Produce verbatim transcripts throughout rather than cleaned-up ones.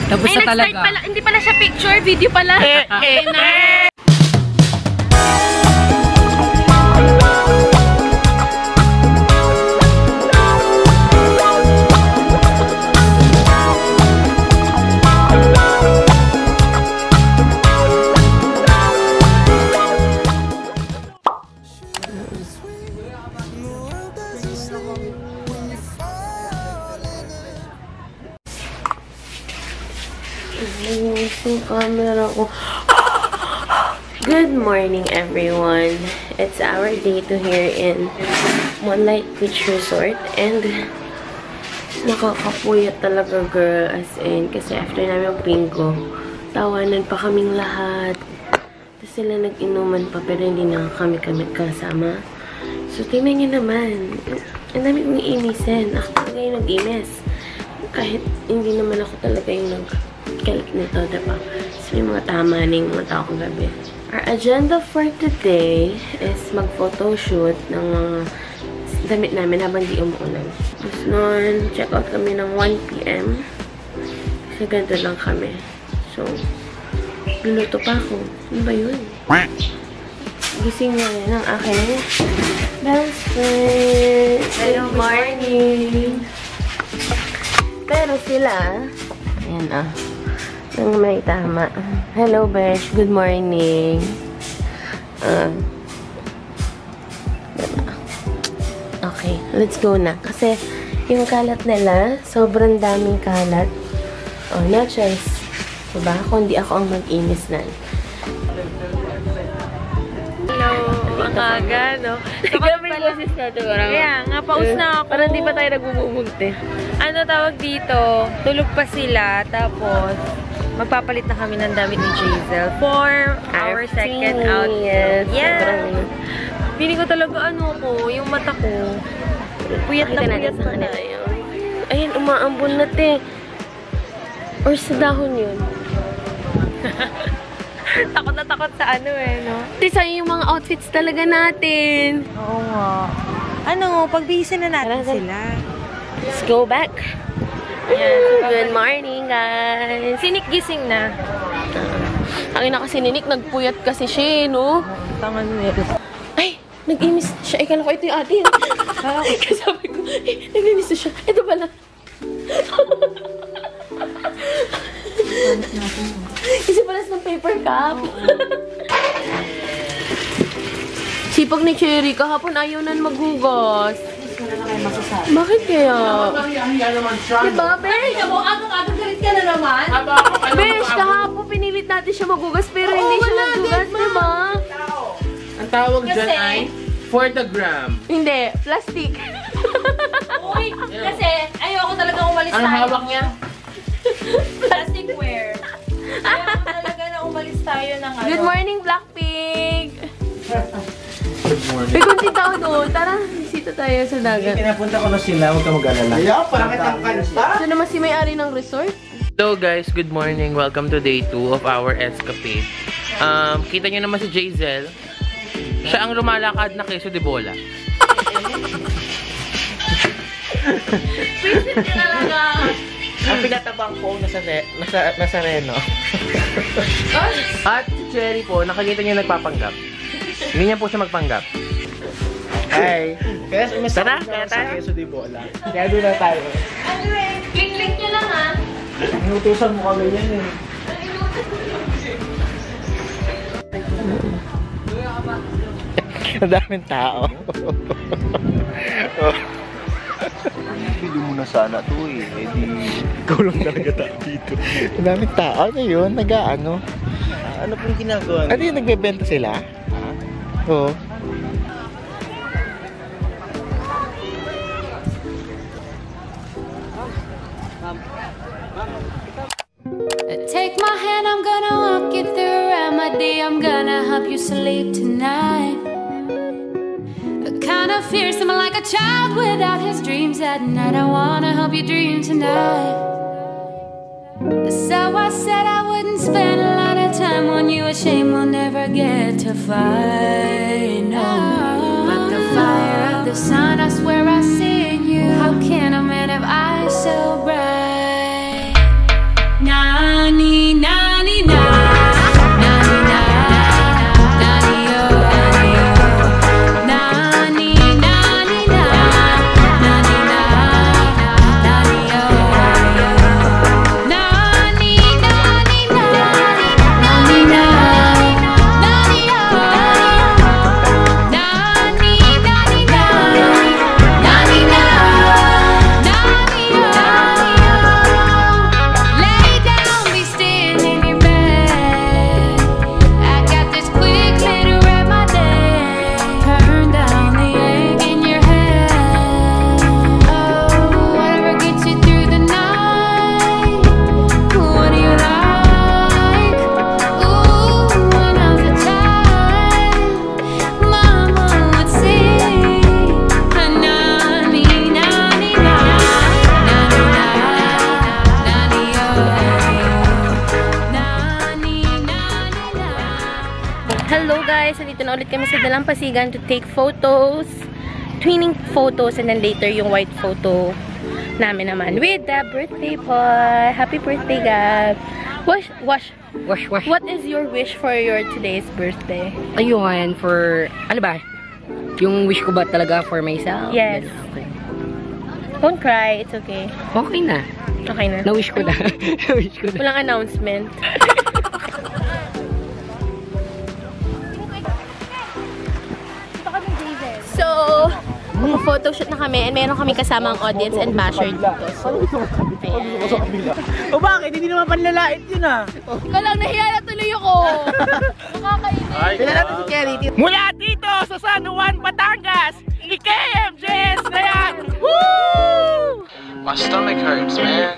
Tapos Ay, na talaga. Pala, hindi pala siya picture, video pala. Eh, eh, na! Yung camera ko. Good morning, everyone. It's our day to here in Moonlight Beach Resort. And nakakapuyat talaga, girl. As in, kasi after namin yung bingo, tawanan pa kaming lahat. Tapos sila nag-inuman pa, pero hindi na kami kami kasama. So, tingnan nyo naman. Ang dami kong iinisin. Ako talaga yung nag-inis. Kahit hindi naman ako talaga yung nag kalit nito, diba? So, yung mga tama na yung mga tao kong gabi. Our agenda for today is mag-photoshoot ng mga damit namin habang di umuulan. Tapos nun, check out kami ng one P M Kasi ganito lang kami. So, luluto pa ako. Ano ba yun? Gising na yan ang aking best friend. Good morning! Pero sila, ayan ah. Nang may tama. Hello, Besh. Good morning. Uh, diba? Okay, let's go na. Kasi yung kalat nila, sobrang daming kalat. Oh, no choice. Diba? Kundi ako ang mag-inis na. Hello, ang aga, no? Grabe yung boses natin. Kaya nga, paus na ako. Parang di pa tayo nagbubugte. Ano tawag dito? Tulog pa sila, tapos magpapalit na kami ng damit ni Jazel for our second outfit. Yeah. Pili ko talaga ano ko, yung mata ko. Puyat na puyat na tayo. Ayun, umaambon na, te. Or sa dahon yun. Takot na takot sa ano eh, no? Te, sa'yo yung mga outfits talaga natin. Oo nga. Ano, pagbihisan na natin sila. Let's go back. Ayan. Good morning, guys. Sinik gising na. Uh, ang ina kasi ni Nick, nagpuyat kasi siya, no? Tangan niya. Ay, nag-imis siya. Ikala ko ito yung atin. Kasi sabi ko, eh, nag-imis siya. Ito pala. Kasi pala ng paper cup. Sipag ni Cherry, kahapon ayaw na maghugas. Bakit kaya? Diba, Besh? Agad-agad galit ka na naman. Besh, kahapon pinilit natin siya maghugas pero hindi siya naghugas, diba? Ang tawag dyan ay for the gram. Hindi, plastic. Uy, kasi ayoko talaga umalis Ang tayo. hawak niya? Plasticware. Ayoko talaga na umalis tayo ng ano. Good morning, Blackpink! Good morning. May kunti tao doon. Tara, bisita tayo sa dagat. Pinapunta ko na sila, huwag ka mag-alala. Ayaw, bakit ang kanta? Ito naman si may-ari ng resort. Hello guys, good morning. Welcome to day two of our escapade. Um, kita nyo naman si Jazel. Siya ang lumalakad na queso de bola. Visit ka talaga. Ang pinatabang ko nasa, nasa, nasa Reno. At si Cherry po, nakakita nyo nagpapanggap. Hindi niya po siya magpanggap. Ay, kaya may Tara, sakit kaya na sa tayo. keso di bola. Kaya doon na tayo. Anyway, link-link nyo lang ha. Inutusan mo kami yan eh. Ang daming tao. Pili mo na sana to eh. Eh di, ikaw lang talaga tao dito. Ang daming tao. Ano yun? Nag-ano? Ano pong ginagawa? Ano yun? Nagbebenta sila? Oo. Take my hand, I'm gonna walk you through a remedy. I'm gonna help you sleep tonight. Kind of fearsome, like a child without his dreams at night. I wanna help you dream tonight. So I said I wouldn't spend a lot of time on you. A shame we'll never get to fight. No, but the fire of the sun, I swear I see in you. How can a man have eyes so bright? Now nandito na ulit kami sa Dalampasigan to take photos. Twinning photos and then later yung white photo namin naman with the birthday boy. Happy birthday, Gab. Wash, wash. Wash, wash. What is your wish for your today's birthday? Ayun, for, ano ba? Yung wish ko ba talaga for myself? Yes. Okay. Don't cry. It's okay. Okay na. Okay na. Na-wish ko na. Na-wish ko na. Walang announcement. So, photoshoot na kami and meron kami kasamang audience and basher dito. So, O bakit? Hindi naman panlalait yun ah. ikaw lang nahiya na tuloy ako. Nakakainis. Pila natin si Kelly. Mula dito sa San Juan, Batangas, K M J S na yan! Woo! My stomach hurts, man.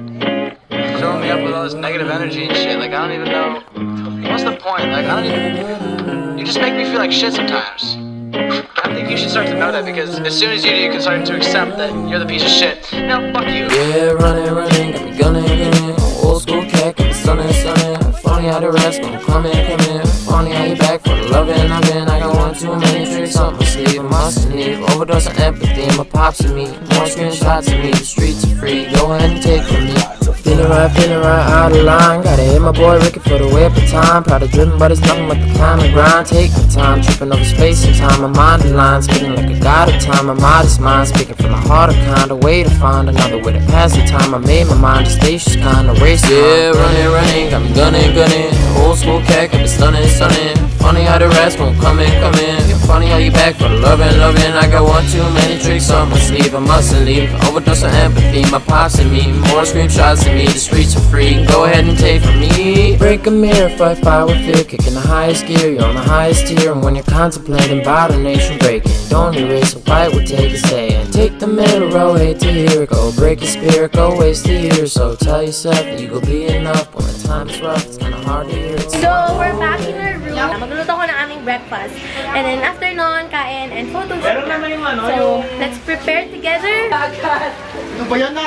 Filling me up with all this negative energy and shit. Like, I don't even know. What's the point? Like, I don't even. You just make me feel like shit sometimes. I think you should start to know that because as soon as you do, you can start to accept that you're the piece of shit. No, fuck you. Yeah, running, running, got me gunning, gunning. Old school cat, got me stunning, stunning. Funny how the rest gon' come in, come in. Funny how you back for the loving I've been. I got one too many tricks up my sleeve. I mustn't leave. Overdose of empathy, my pops and me. More screenshots of me. The streets are free. Go ahead and take from me. Feeling right, feeling right, out of line. Gotta hit my boy Ricky for the way up the time. Proud of driven, but it's nothing but the climb and grind. Take my time, tripping over space and time. My mind the line, speaking like a god of time. My modest mind, speaking from the heart of kind. A way to find another way to pass the time. I made my mind a station kind of race. Yeah, running, running, got me gunning, gunning. Old school cat, got me stunning, stunning. Funny how the rest won't come in, come in. Funny how you back for the loving, loving. I got one too many tricks on my sleeve. I mustn't leave. Overdose of empathy, my pops and me. More screenshots than me. The streets are free. Go ahead and take from me. Break a mirror, fight fire with fear. Kicking the highest gear, you're on the highest tier. And when you're contemplating about a nation breaking, don't erase a fight, we'll take a stay. And take the middle road, hate to hear it. Go break your spirit, go waste a year. So tell yourself that you go be enough. When the time's rough, it's kinda hard to hear it. So, we're back in our room. Magluto ko ng aming breakfast. And then after nun, kain and photo shoot na. So, let's prepare together. Ano ba yan na?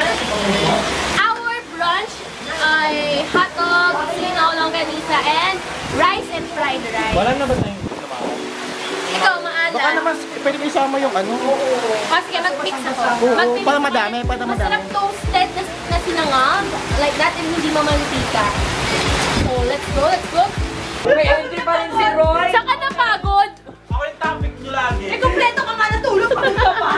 Our brunch ay hotdog, sinaw, longganisa, and rice and fried rice. Wala na ba tayong Ikaw, maala. Baka naman, pwede mo isama yung ano. O, sige, mag-mix ako. Oo, Mag-mix para ako. madami, para madami. Masarap toasted na, na sinanga. Like that, and hindi mamantika. So, let's go, let's go. May energy pa rin si Roy. Saan ka napagod? Ako yung topic nyo lagi. Eh, kompleto ka nga natulog pa ka pa.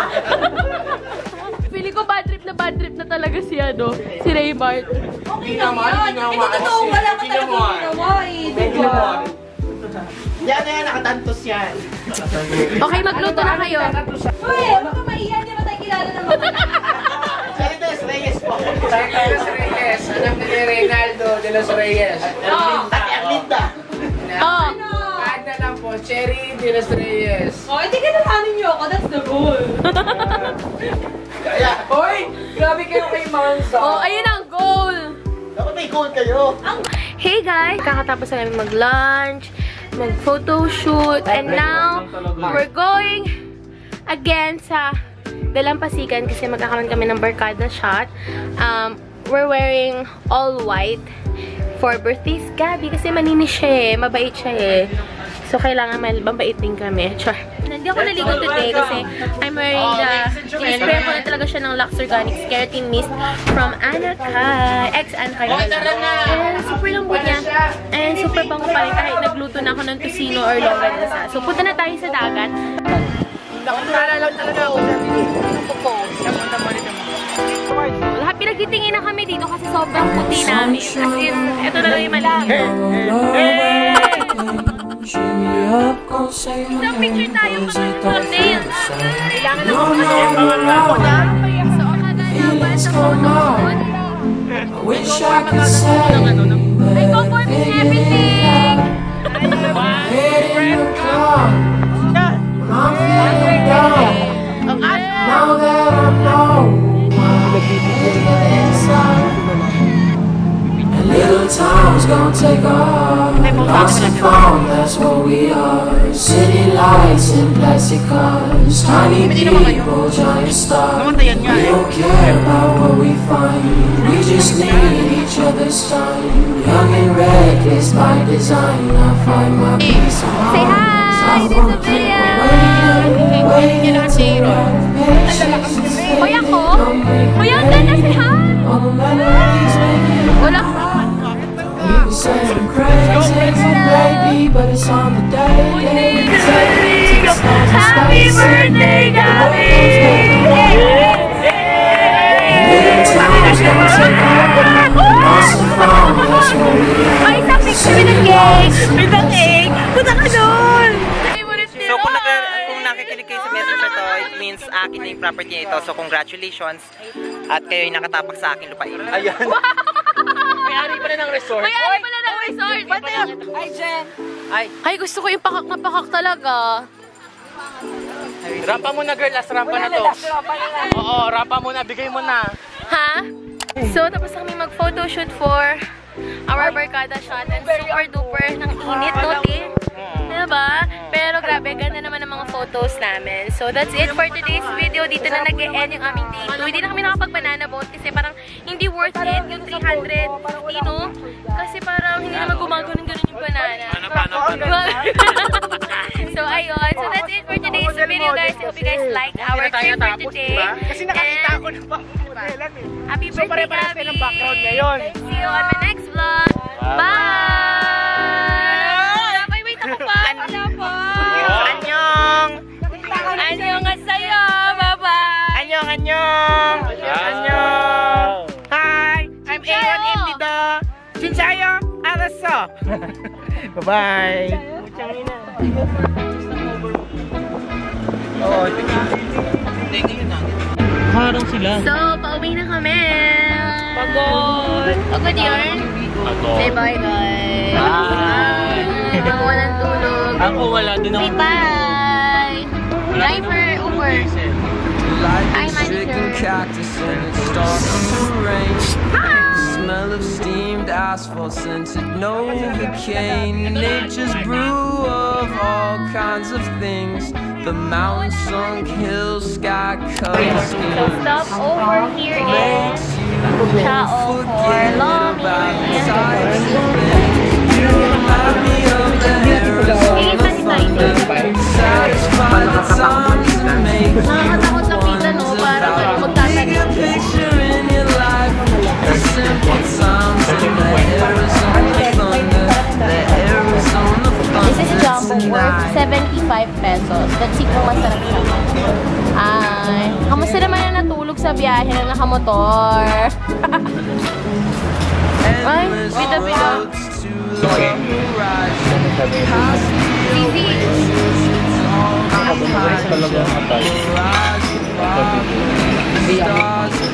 Feeling ko bad trip na bad trip na talaga si ano, si Raymart. Okay lang yan. Ito totoo, wala ka talaga ginawa eh. Diba? Yan na yan, nakatantos yan. Okay, magluto na kayo. Uy, baka maiyan. Di ba tayo kilala ng mga Reyes, Reyes po. Reyes Reyes. Anak ni Reynaldo de los Reyes. Oh. Ate Arlinda. Oh. Kahit na lang po, Cherry de los Reyes. Oh, hindi ka nalahanin niyo ako. That's the goal. Kaya, Hoy! Grabe kayo kay Mansa. Oh, ayun ang goal. dapat may goal kayo. Hey guys, kakatapos na namin mag-lunch, mag-photo shoot, and now we're going again sa Dalampasigan kasi magkakaroon kami ng barkada shot. Um, we're wearing all white for birthday's Gabby kasi maninis siya eh, mabait siya eh. So, kailangan mabait din kami. Char. Hindi ako naligo today kasi I'm wearing the, in-spray ko na talaga siya ng Lux Organics Keratin Mist from Anna Kai, ex-Anna Kai. And super lambot niya. And super bango pa rin kahit nagluto na ako ng tocino or longganisa. So, punta na tayo sa dagat. Nakakala lang talaga ako sa po. Lahat pinagtitingin na kami dito kasi sobrang puti namin. As in, ito na lang yung malaki. Hey! Isang picture tayo mga thumbnail. Kailangan na mga so, akala sa photo shoot. Wish I could say I go for everything! head in the cloud. I'm feeling down. Now that I know I'm inside. And little time's gonna take off. Lost and found, that's what we are. City lights in plastic cars. Tiny people, giant stars. We don't care about what we find. We just need each other's time. Young and reckless by design. I find my peace of mind. Say hi! like this video. Kuya ko? Kuya, ang ganda si Han! Wala ko. Happy birthday, Gabby! Ay, sa picture ng cake! With the cake! Punta ka doon! So kung, nag kung nakikinig kayo sa message na to, it means akin na yung property na ito. So congratulations. At kayo yung nakatapak sa akin lupain. Ayan. May-ari pa na ng resort. May-ari pa na ng resort! Ay, Jen! Ay, ay, gusto ko yung pakak na pakak talaga. Rampa muna girl, last rampa na to. Oo, rampa muna, bigay mo na. Ha? So, tapos kami mag-photoshoot for our barkada shot and super duper ng init, no, Ti? Diba? Pero grabe, ganda naman ang mga photos namin. So, that's it for today's video. Dito na nag-e-end yung aming day two. Hindi na kami nakapag-banana boat kasi parang hindi worth it yung three hundred fifty, no? Kasi parang hindi naman gumagano'n-ganon yung banana. Paano, paano, paano? So, ayun. So, that's it for today's video, guys. I hope you guys liked our trip for today. Kasi nakakita ako ng background eh. Happy So, birthday, pare-pares Gabby! kayo ng background ngayon. See you on my next vlog. Bye! Bye! Wait ako pa! Wala pa! Annyeong! Annyeong nga sa'yo! Bye-bye! Annyeong, annyeong! Annyeong! Hi! I'm A one M D do! Chinchayo! Araso! Bye-bye! Oo, hindi yun na. Harang sila. So, pauwi na kami! Pagod! Pagod yun? Say bye, guys! Bye! Ako walang tulog. Ako wala din ako. Say bye! Driver, Uber! Hi, stricken cactus and it starts to rain. Smell of steamed asphalt, scented Novocaine. Nature's brew of all kinds of things. The mountain sunk hills, sky covered So stop over here in Chao for Lomi. Nakakatakot na pita, no? Parang ano magtatanim. This is jumbo worth seventy-five pesos. Let's see kung masarap siya. Ay, kamusta naman na natulog sa biyahe na nakamotor? Ay, pita-pita. Zizi.